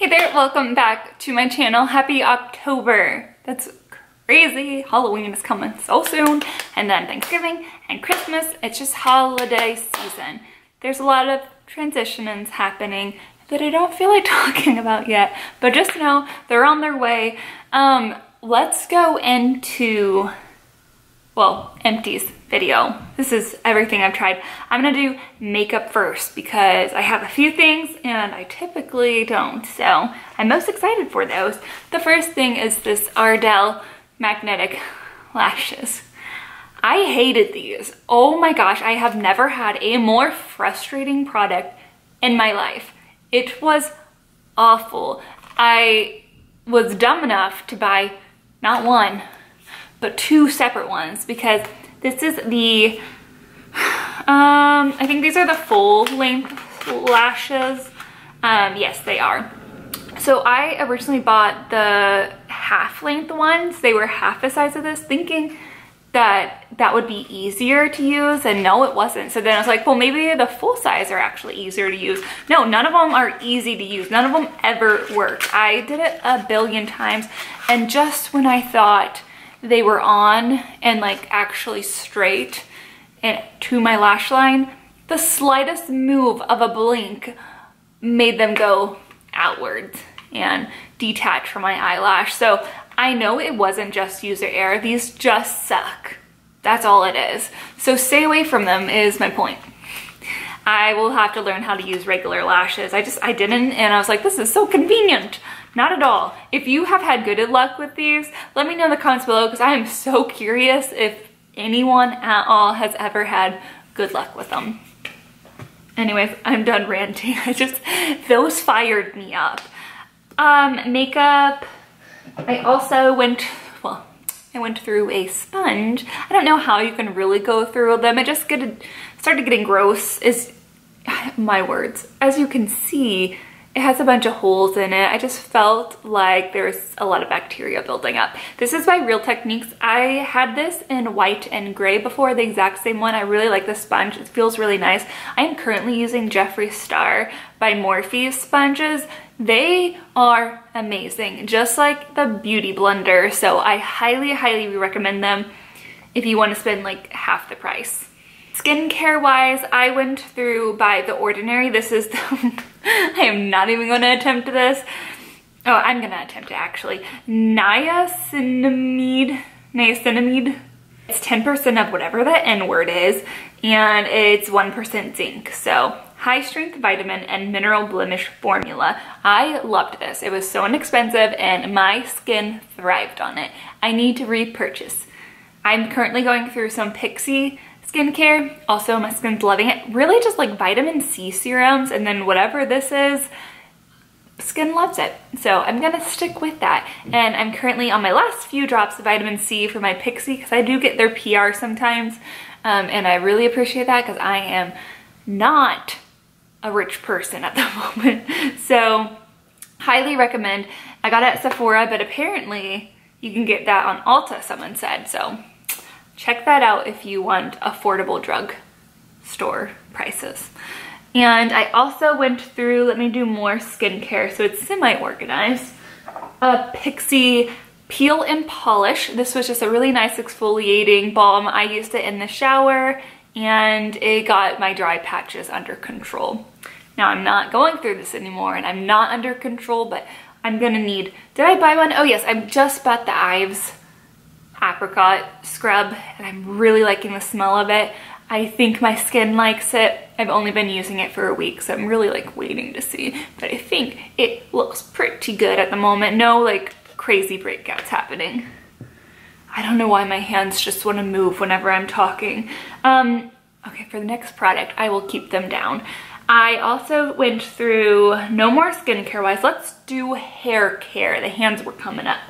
Hey there, welcome back to my channel. Happy October. That's crazy. Halloween is coming so soon. And then Thanksgiving and Christmas. It's just holiday season. There's a lot of transitions happening that I don't feel like talking about yet, but just know they're on their way. Let's go into, well, Empties video. This is everything I've tried. I'm gonna do makeup first because I have a few things and I typically don't, so I'm most excited for those. The first thing is this Ardell magnetic lashes. I hated these. Oh my gosh, I have never had a more frustrating product in my life. It was awful. I was dumb enough to buy not one, but two separate ones because this is the, I think these are the full length lashes. Yes, they are. So I originally bought the half length ones. They were half the size of this, thinking that that would be easier to use, and no, it wasn't. So then I was like, well, maybe the full size are actually easier to use. No, none of them are easy to use. None of them ever work. I did it a billion times, and just when I thought they were on and like actually straight and to my lash line, the slightest move of a blink made them go outwards and detach from my eyelash. So I know it wasn't just user error. These just suck. That's all it is. So stay away from them is my point. I will have to learn how to use regular lashes. I didn't, and I was like, this is so convenient. Not at all. If you have had good luck with these, let me know in the comments below because I am so curious if anyone at all has ever had good luck with them. Anyways, I'm done ranting. Those fired me up. Makeup. I also went through a sponge. I don't know how you can really go through them. It just started getting gross, is my words. As you can see, it has a bunch of holes in it. I just felt like there's a lot of bacteria building up. This is by Real Techniques. I had this in white and gray before, the exact same one. I really like this sponge. It feels really nice. I am currently using Jeffree Star by Morphe sponges. They are amazing, just like the Beauty Blender. So I highly, highly recommend them if you want to spend like half the price. Skincare wise, I went through by The Ordinary. This is the, I am not even going to attempt this. Oh, I'm going to attempt it actually. Niacinamide. It's 10% of whatever the N word is, and it's 1% zinc. So high strength vitamin and mineral blemish formula. I loved this. It was so inexpensive and my skin thrived on it. I need to repurchase. I'm currently going through some Pixie skincare. Also, my skin's loving it. Really just like vitamin C serums, and then whatever this is, skin loves it. So I'm gonna stick with that. And I'm currently on my last few drops of vitamin C for my Pixie because I do get their PR sometimes. And I really appreciate that because I am not a rich person at the moment. So highly recommend. I got it at Sephora, but apparently you can get that on Ulta, someone said. So check that out if you want affordable drug store prices. And I also went through, let me do more skincare so it's semi-organized, a Pixie Peel and Polish. This was just a really nice exfoliating balm. I used it in the shower and it got my dry patches under control. Now I'm not going through this anymore and I'm not under control, but I'm gonna need, did I buy one? Oh yes, I just bought the Ives apricot scrub and I'm really liking the smell of it. I think my skin likes it. I've only been using it for a week, so I'm really like waiting to see, but I think it looks pretty good at the moment. No like crazy breakouts happening. I don't know why my hands just want to move whenever I'm talking. Okay, for the next product, I will keep them down. I also went through no more skincare wise. Let's do hair care. The hands were coming up.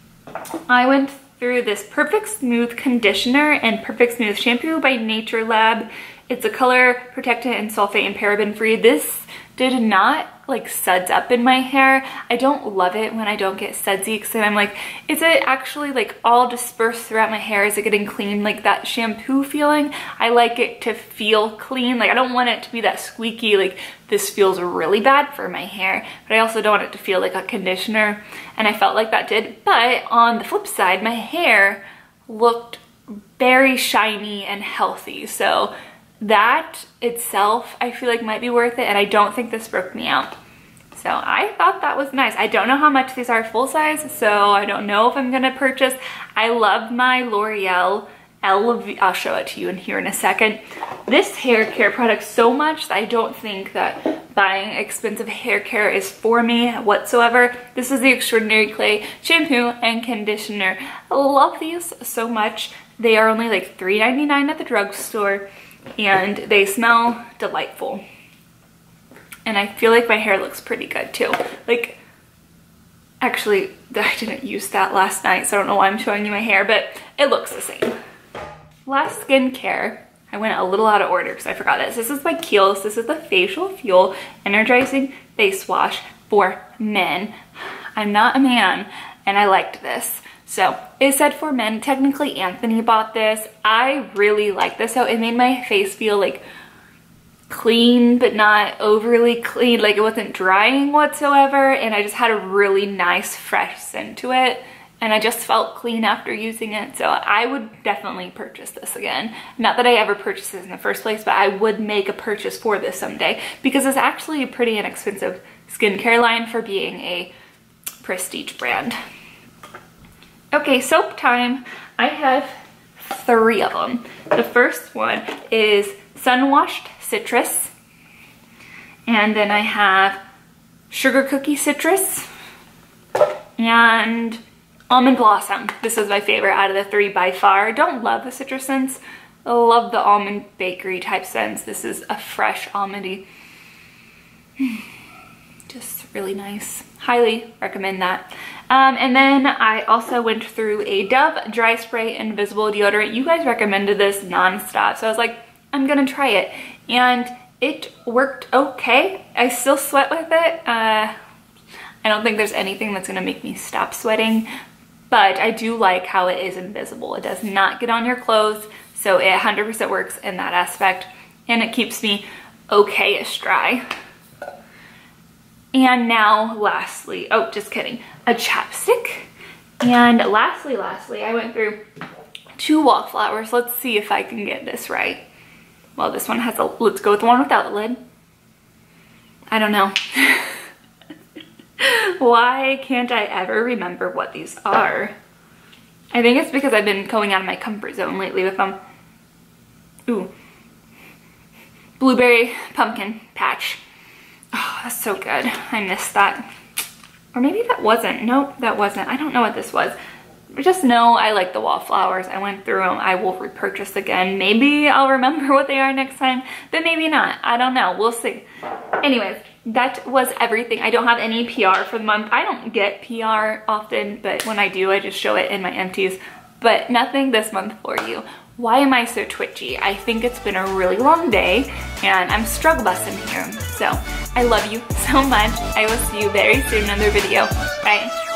I went through this Perfect Smooth Conditioner and Perfect Smooth Shampoo by Nature Lab. It's a color protectant and sulfate and paraben free. This did not like suds up in my hair. I don't love it when I don't get sudsy because then I'm like, is it actually like all dispersed throughout my hair? Is it getting clean, like that shampoo feeling? I like it to feel clean. Like I don't want it to be that squeaky, like this feels really bad for my hair, but I also don't want it to feel like a conditioner, and I felt like that did. But on the flip side, my hair looked very shiny and healthy, so that itself I feel like might be worth it, and I don't think this broke me out. So I thought that was nice. I don't know how much these are full size, so I don't know if I'm gonna purchase. I love my L'Oreal I'll show it to you in here in a second. This hair care product so much that I don't think that buying expensive hair care is for me whatsoever. This is the Extraordinary Clay shampoo and conditioner. I love these so much. They are only like $3.99 at the drugstore, and they smell delightful. And I feel like my hair looks pretty good too. Like, actually, I didn't use that last night, so I don't know why I'm showing you my hair, but it looks the same. Last skincare, I went a little out of order because I forgot this. This is by Kiehl's. This is the Facial Fuel Energizing Face Wash for Men. I'm not a man, and I liked this. So it said for men. Technically, Anthony bought this. I really like this. So it made my face feel like clean, but not overly clean. Like it wasn't drying whatsoever. And I just had a really nice, fresh scent to it. And I just felt clean after using it. So I would definitely purchase this again. Not that I ever purchased this in the first place, but I would make a purchase for this someday because it's actually a pretty inexpensive skincare line for being a prestige brand. Okay, soap time. I have 3 of them. The first one is Sun Washed Citrus. And then I have Sugar Cookie Citrus and Almond Blossom. This is my favorite out of the 3 by far. Don't love the citrus scents. I love the almond bakery type scents. This is a fresh almondy. Just really nice. Highly recommend that. And then I also went through a Dove Dry Spray Invisible Deodorant. You guys recommended this nonstop, so I was like, I'm gonna try it. And it worked okay. I still sweat with it. I don't think there's anything that's gonna make me stop sweating, but I do like how it is invisible. It does not get on your clothes, so it 100% works in that aspect, and it keeps me okay-ish dry. And now lastly, oh, just kidding, a chapstick. And lastly, I went through 2 wallflowers. Let's see if I can get this right. Well, this one has a, let's go with the one without the lid. I don't know. Why can't I ever remember what these are? I think it's because I've been going out of my comfort zone lately with them. Ooh. Blueberry Pumpkin Patch. Oh, that's so good. I missed that. Or maybe that wasn't. Nope, that wasn't. I don't know what this was. Just know I like the wallflowers. I went through them. I will repurchase again. Maybe I'll remember what they are next time, but maybe not. I don't know. We'll see. Anyways, that was everything. I don't have any PR for the month. I don't get PR often, but when I do, I just show it in my empties. But nothing this month for you. Why am I so twitchy? I think it's been a really long day and I'm struggle busting here. So I love you so much. I will see you very soon in another video. Bye.